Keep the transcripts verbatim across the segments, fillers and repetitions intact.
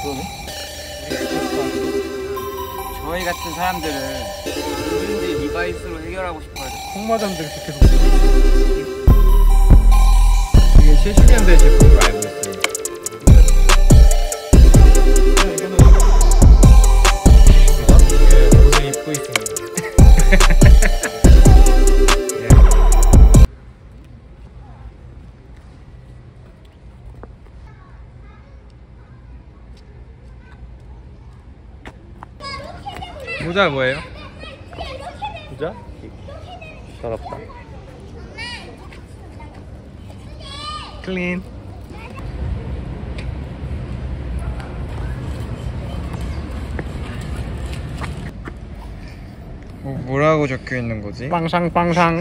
저희 같은 사람들은 뭐든지 리바이스로 해결하고 싶어요. 콩마잠들 계속 이게 칠십 년대 제품으로 알고 있어요. 이게 옷을 입고 있습니다. 모자 뭐예요? 모자? 더럽다. 클린. 뭐, 뭐라고 적혀 있는 거지? 빵상 빵상.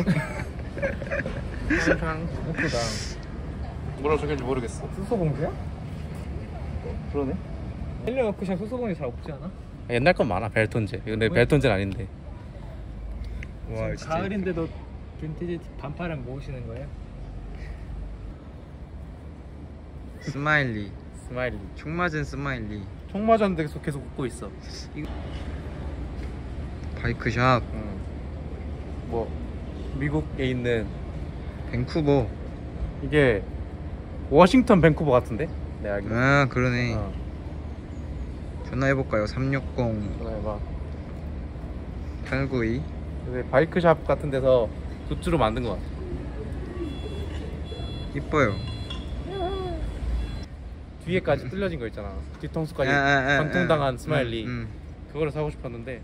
빵상. 예쁘다. 뭐라고 적혀있는지 모르겠어. 수소봉지야? 그러네. 헬리워크샵 수소봉지 잘 없지 않아? 옛날 건 많아. 벨톤제. 근데 벨톤제는 아닌데. 와, 진짜 가을인데도 빈티지 반팔은 모으시는 거예요? 스마일리. 스마일리. 총 맞은 스마일리. 총 맞았는데 계속 계속 웃고 있어. 이거 바이크샵. 응. 뭐 미국에 있는 밴쿠버. 이게 워싱턴 밴쿠버 같은데? 내가 알기로. 아 그러네. 어. 전화해볼까요? 삼육공 전화해봐. 팔구이. 바이크샵 같은 데서 굿즈로 만든 것 같아. 이뻐요. 뒤에까지 뚫려진 거 있잖아. 뒤통수까지 아, 아, 아, 관통당한 아, 스마일리. 음, 음. 그거를 사고 싶었는데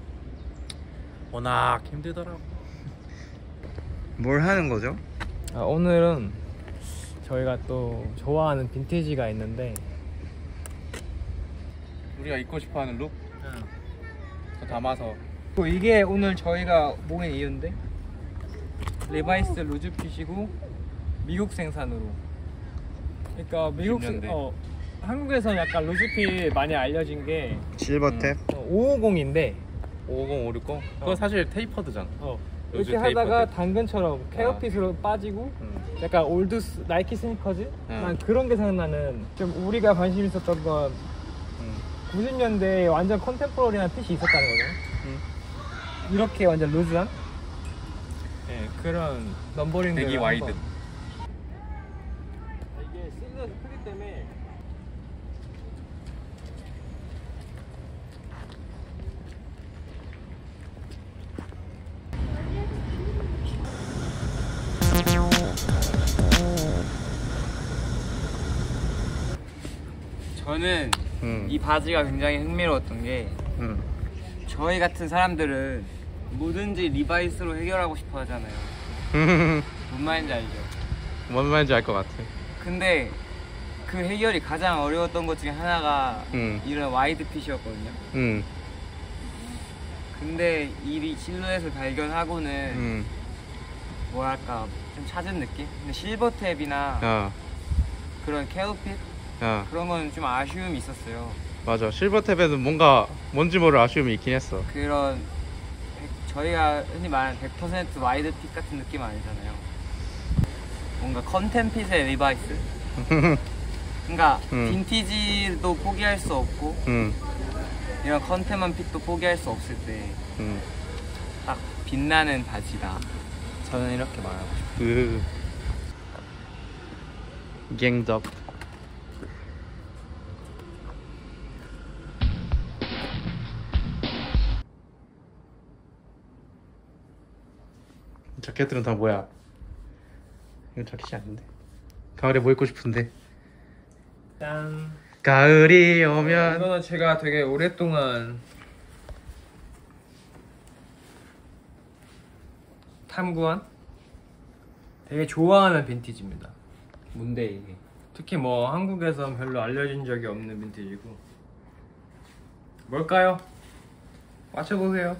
워낙 힘들더라고. 뭘 하는 거죠? 아, 오늘은 저희가 또 좋아하는 빈티지가 있는데 우리가 입고 싶어하는 룩? 더 담아서. 또 이게 오늘 저희가 모인 이유인데 리바이스 루즈핏이고 미국 생산으로. 그러니까 미국 생, 어, 한국에서는 약간 루즈핏 많이 알려진 게 실버탭. 어, 오백오십인데 오백, 오백육? 그건 어. 사실 테이퍼드잖아. 어, 루즈 이렇게 하다가 테이퍼드. 당근처럼 케어핏으로 빠지고 음. 약간 올드 스, 나이키 스니커즈? 음. 난 그런 게 생각나는. 좀 우리가 관심 있었던 건 음. 구십 년대에 완전 컨템포러리한 핏이 있었다는 거잖아. 음. 이렇게 완전 루즈한 네, 그런 넘버링들. 되게 와이드. 이게 실루엣 크기 때문에 저는 음. 이 바지가 굉장히 흥미로웠던 게 음. 저희 같은 사람들은 뭐든지 리바이스로 해결하고 싶어 하잖아요. 뭔 말인지 알죠? 뭔 말인지 알 것 같아. 근데 그 해결이 가장 어려웠던 것 중에 하나가 음. 이런 와이드 핏이었거든요. 음. 근데 이 실루엣을 발견하고는 음. 뭐랄까 좀 찾은 느낌? 근데 실버탭이나 야. 그런 케어핏 야. 그런 건 좀 아쉬움이 있었어요. 맞아. 실버탭에는 뭔가 뭔지 모를 아쉬움이 있긴 했어. 그런 백- 저희가 흔히 말하는 백 퍼센트 와이드 핏 같은 느낌 아니잖아요. 뭔가 컨템핏의 리바이스. 그러니까 음. 빈티지도 포기할 수 없고 음. 이런 컨템한 핏도 포기할 수 없을 때 딱 음. 빛나는 바지다. 저는 이렇게 말하고 싶어요. 으. 갱덕. 자켓들은 다 뭐야? 이건 자켓이 아닌데. 가을에 뭐 입고 싶은데? 짠. 가을이 오면. 이거는 제가 되게 오랫동안 탐구한 되게 좋아하는 빈티지입니다. 뭔데 이게? 특히 뭐 한국에선 별로 알려진 적이 없는 빈티지고. 뭘까요? 맞춰보세요.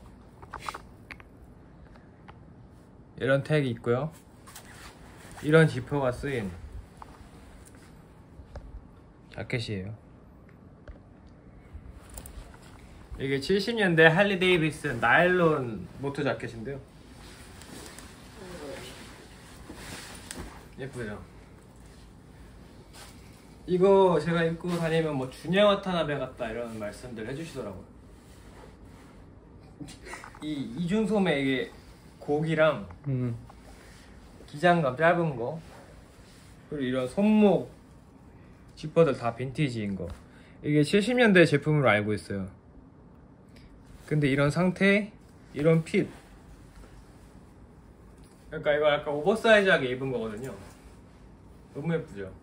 이런 택이 있고요. 이런 지퍼가 쓰인 자켓이에요. 이게 칠십 년대 할리 데이비슨 나일론 모트 자켓인데요. 예쁘죠? 이거 제가 입고 다니면 뭐 주니어 와타나베 같다 이런 말씀들 해주시더라고요. 이 이중소매 이게 곡이랑 음. 기장감 짧은 거 그리고 이런 손목 지퍼들 다 빈티지인 거. 이게 칠십 년대 제품으로 알고 있어요. 근데 이런 상태, 이런 핏. 그러니까 이거 약간 오버사이즈하게 입은 거거든요. 너무 예쁘죠?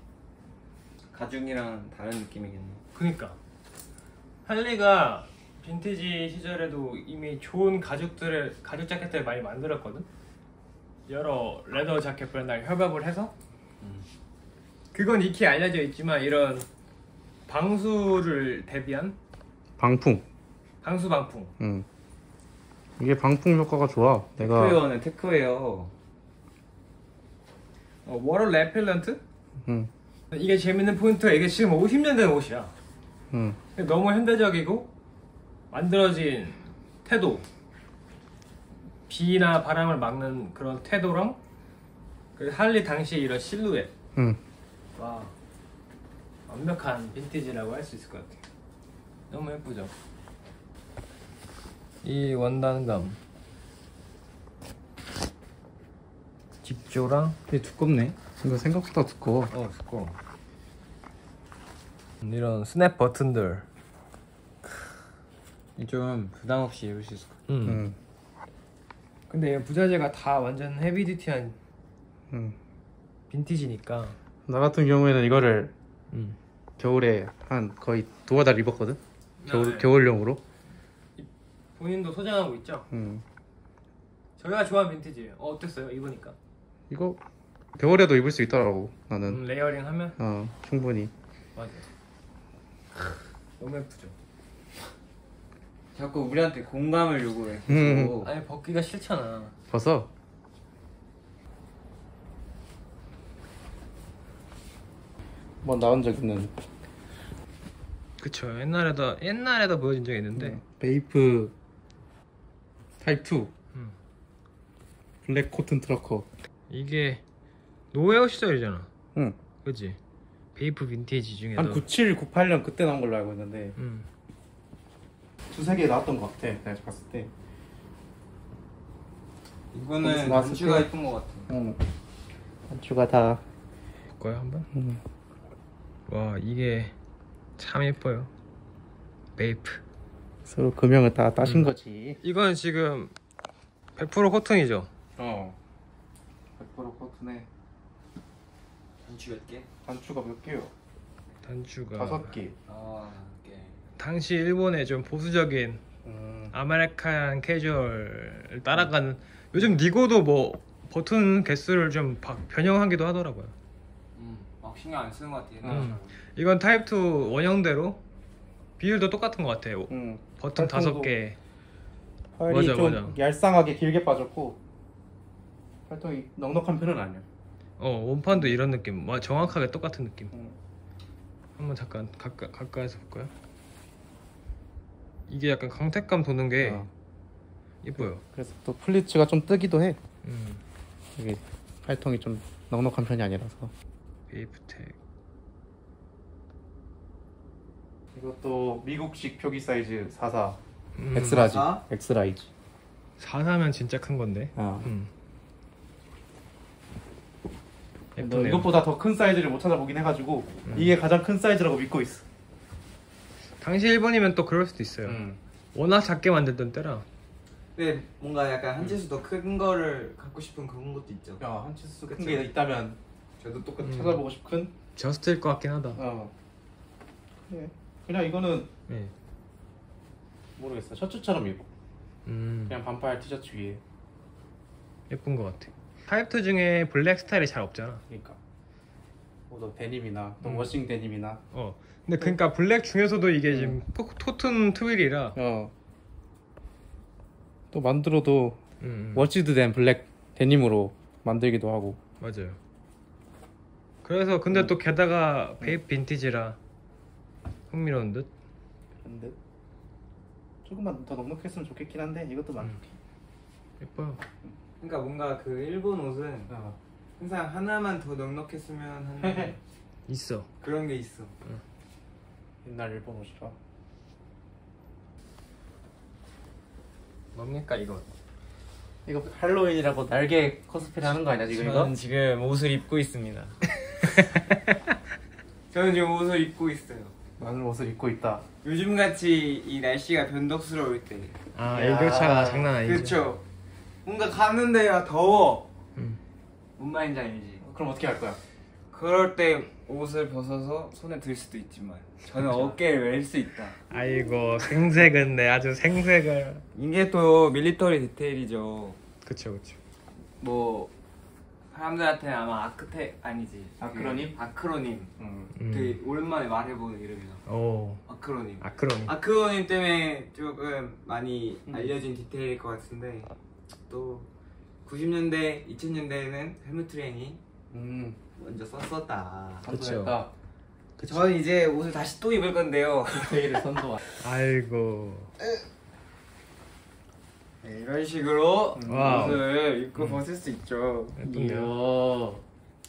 가죽이랑 다른 느낌이겠네. 그니까 할리가 빈티지 시절에도 이미 좋은 가죽들을 가죽 자켓들을 많이 만들었거든. 여러 레더 자켓 브랜드랑 협업을 해서 음. 그건 익히 알려져 있지만 이런 방수를 대비한 방풍. 방수 방풍. 음. 이게 방풍 효과가 좋아. 내가 테크웨어는 테크웨어. 어, 워터 레필런트? 음. 이게 재밌는 포인트가 이게 지금 오십 년 된 옷이야. 음. 너무 현대적이고 만들어진 태도, 비나 바람을 막는 그런 태도랑 그 할리 당시 이런 실루엣. 음. 와, 완벽한 빈티지라고 할 수 있을 것 같아요. 너무 예쁘죠? 이 원단감 집조랑 되게 두껍네. 이거 생각보다 두꺼워. 어 두꺼워. 이런 스냅 버튼들. 좀 부담 없이 입을 수 있을 것 같아. 음. 음. 근데 이 부자재가 다 완전 헤비듀티한 음. 빈티지니까. 나 같은 경우에는 이거를 음. 겨울에 한 거의 두어 달 입었거든. 겨울 네. 겨울용으로. 본인도 소장하고 있죠? 음. 저희가 좋아하는 빈티지예요. 어, 어땠어요? 입으니까? 이거 겨울에도 입을 수 있더라고. 나는. 음, 레이어링 하면? 어 충분히. 맞아. 너무 예쁘죠? 자꾸 우리한테 공감을 요구해. 음. 계속. 아니 벗기가 싫잖아. 벗어. 뭐 나온 적 있는. 그쵸. 옛날에도 옛날에도 보여준 적이 있는데. 음. 베이프 타입 투. 음. 블랙 코튼 트러커. 이게 노웨어 시절이잖아. 응. 그치? 베이프 빈티지 중에도. 한 구십칠, 구십팔 년 그때 나온 걸로 알고 있는데 음. 두세 개 나왔던 것 같아. 내가 봤을 때. 이거는 나왔을 단추가 때? 예쁜 것 같아. 응. 단추가 다. 볼까요 한번? 음. 와 이게 참 예뻐요. 베이프. 서로 금형을 다 따신 음. 거지. 이건 지금 백 퍼센트 코튼이죠? 어. 백 퍼센트 코튼에 단추 몇 개? 단추가 몇 개요? 단추가 다섯 개. 아, 개. 당시 일본의 좀 보수적인 음. 아메리칸 캐주얼을 따라가는. 요즘 니고도 뭐 버튼 개수를 좀 바- 변형하기도 하더라고요. 음, 막 신경 안 쓰는 것 같아. 옛날 음. 사람. 이건 타입 투 원형대로 비율도 똑같은 것 같아요. 음. 버튼 다섯 활동도- 개. 활이 맞아, 좀 맞아. 얄쌍하게 길게 빠졌고 활동이 넉넉한 편은 아니야. 어 원판도 이런 느낌. 와 정확하게 똑같은 느낌. 음. 한번 잠깐 가까, 가까이서 볼까요? 이게 약간 강택감 도는 게 어. 예뻐요. 그래서 또 플리츠가 좀 뜨기도 해. 음. 이게 활동이 좀 넉넉한 편이 아니라서. 베이프텍. 이것도 미국식 표기 사이즈 사십사. 음. 엑스라지. 사십사? 엑스라이즈. 사사면 진짜 큰 건데. 어. 음. 너 예쁘네요. 이것보다 더 큰 사이즈를 못 찾아보긴 해가지고 음. 이게 가장 큰 사이즈라고 믿고 있어. 당시 일본이면 또 그럴 수도 있어요. 음. 워낙 작게 만들던 때라. 근데 뭔가 약간 한 치수 더 큰 거를 갖고 싶은 그런 것도 있죠. 야, 한 치수 큰 그쵸? 게 있다면 저도 똑같이 음. 찾아보고 싶은. 저스트일 것 같긴 하다. 어. 그래. 그냥 이거는 네. 모르겠어. 셔츠처럼 입어. 음. 그냥 반팔 티셔츠 위에. 예쁜 것 같아. 타입 투 중에 블랙 스타일이 잘 없잖아. 그러니까. 뭐너 데님이나 또 음. 워싱 데님이나. 어. 근데 그러니까 블랙 중에서도 이게 지금 토, 토튼 트윌이라. 어. 또 만들어도 음, 음. 워치드 된 블랙 데님으로 만들기도 하고. 맞아요. 그래서 근데 또 게다가 베이프 빈티지라 흥미로운 듯. 근데 조금만 더 넉넉했으면 좋겠긴 한데 이것도 만족해. 예뻐요. 그러니까 뭔가 그 일본 옷은 어. 항상 하나만 더 넉넉했으면 하는 있어. 그런 게 있어. 옛날 일본 옷이라. 뭡니까 이거? 이거 할로윈이라고 날개 코스프레 하는 거 아니야 지금 이거? 저는 지금 옷을 입고 있습니다. 저는 지금 옷을 입고 있어요. 나는 옷을 입고 있다. 요즘같이 이 날씨가 변덕스러울 때. 아 야. 일교차가 장난 아니죠. 그렇죠. 뭔가 갔는데야 더워. 음. 뭔 말인지 알지? 그럼 어떻게 할 거야? 그럴 때 옷을 벗어서 손에 들 수도 있지만 저는 어깨에 멜 수 있다. 아이고 생색은 내 아주 생색을. 이게 또 밀리터리 디테일이죠. 그쵸 그쵸. 뭐 사람들한테는 아마 아크테 아니지. 아크로님? 그 아크로님. 음. 음. 되게 오랜만에 말해보는 이름이야. 오 아크로님. 아크로님. 아크로님 때문에 조금 많이 음. 알려진 디테일일 것 같은데 또 구십 년대, 이천 년대에는 헬무트랭이 음. 먼저 썼었다. 그쵸. 선도했다. 저는 이제 옷을 다시 또 입을 건데요. 디테일을 선도한. 아이고. 네, 이런 식으로 와우. 옷을 입고 벗을 수 있죠. 예쁜데요.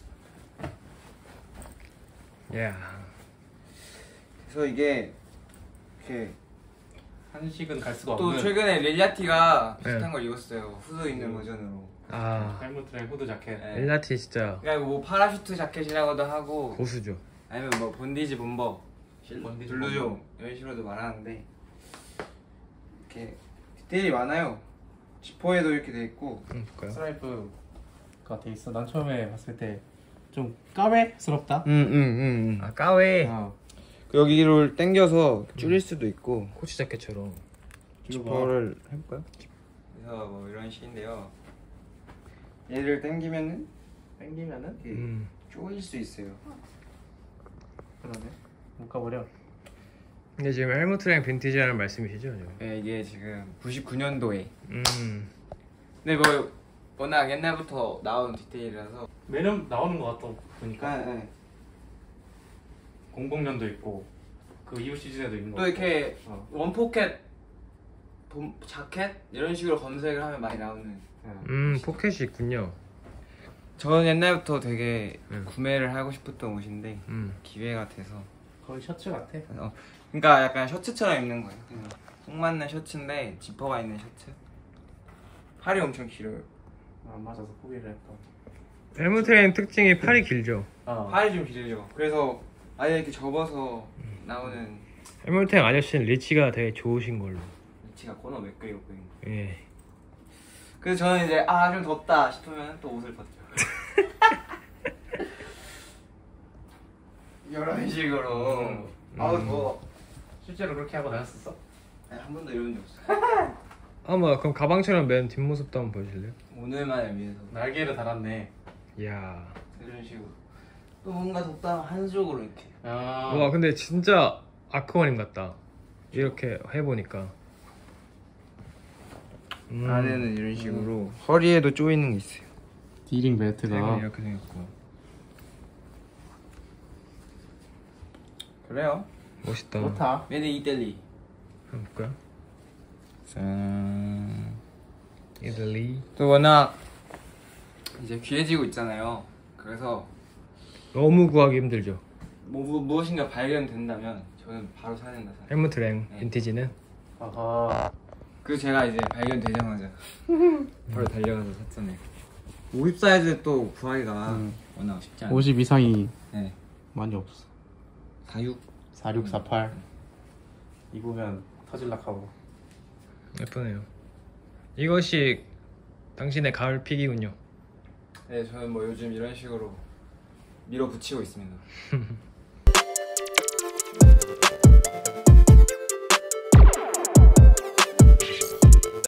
이야. 야. 그래서 이게 이렇게 한식은 갈 수가 또 없는. 최근에 릴리아티가 네. 비슷한 걸 입었어요. 후드 있는 음. 버전으로. 아 헬무트랑 후드 자켓. 네. 일라티 진짜 그러니까 뭐 파라슈트 자켓이라고도 하고 고수죠. 아니면 뭐 본디지 본버, 본디지 블루종 본버. 이런 식으로도 말하는데 이렇게 디테일이 많아요. 지퍼에도 이렇게 돼 있고 응 볼까요? 스트라이프가 돼 있어. 난 처음에 봤을 때 좀 까매스럽다. 응응응 아 까웨. 어. 여기를 당겨서 줄일 수도 있고 코치 자켓처럼. 지퍼를 해볼까요? 그래서 뭐 이런 식인데요. 얘를 당기면은 당기면은 이렇게 음. 조일 수 있어요. 그러네. 묶어버려. 근데 지금 헬무트랑 빈티지라는 말씀이시죠? 지금? 네, 이게 지금 구십구 년도에 음. 근데 뭐 워낙 옛날부터 나온 디테일이라서 매년 나오는 거 같다 보니까. 네. 공공 년도 있고 그 이후 시즌에도 있는 거. 또 이렇게 어. 원포켓 본, 자켓 이런 식으로 검색을 하면 많이 나오는. 어. 음 포켓이 있군요. 저는 옛날부터 되게 음. 구매를 하고 싶었던 옷인데 음. 기회가 돼서. 거의 셔츠 같아. 어, 그러니까 약간 셔츠처럼 입는 거예요. 그냥 속 맞는 셔츠인데 지퍼가 있는 셔츠. 팔이 엄청 길어요. 안 맞아서 포기를 했던. 헬무트랑 특징이 팔이 길죠. 어. 팔이 좀 길죠. 그래서 아예 이렇게 접어서 나오는 헬무트랑 아저씨는 리치가 되게 좋으신 걸로. 위치가 코너 몇 개 입고 있는 거. 예. 그래서 저는 이제 아 좀 덥다 싶으면 또 옷을 벗죠. 이런 식으로. 음. 아우 더워. 실제로 그렇게 하고 다녔었어? 아니, 한 번도 이런 적 없어. 아마 그럼 가방처럼 맨 뒷모습도 한번 보여줄래요? 오늘만을 위해서 날개를 달았네. 이야. 이런 식으로. 또 뭔가 덥다 한쪽으로 이렇게. 아. 와 근데 진짜 아크원님 같다. 이렇게 해보니까. 음. 안에는 이런 식으로 허리에도 조이는 게 있어요. 디링 이건 벨트가. 이렇게 생겼고. 그래요? 멋있다. 좋다. 메드 이탈리. 한번 볼까요? 짠. 이탈리. 또 워낙 이제 귀해지고 있잖아요. 그래서 너무 구하기 힘들죠. 뭐, 무- 무엇인가 발견된다면 저는 바로 사야 된다 생각. 헬무트랑 네. 빈티지는 아하. 그 제가 이제 발견되자마자 바로 달려가서 샀잖아요. 오십 사이즈 또 구하기가 음. 워낙 쉽지 않아요. 오십 이상이 네. 많이 없어. 사육. 사육, 사팔. 입으면 터질락하고. 예쁘네요. 이것이 당신의 가을 픽이군요. 네, 저는 뭐 요즘 이런 식으로 밀어붙이고 있습니다.